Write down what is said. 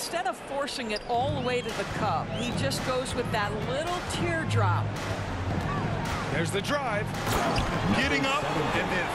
instead of forcing it all the way to the cup, he just goes with that little teardrop. There's the drive. Getting up and then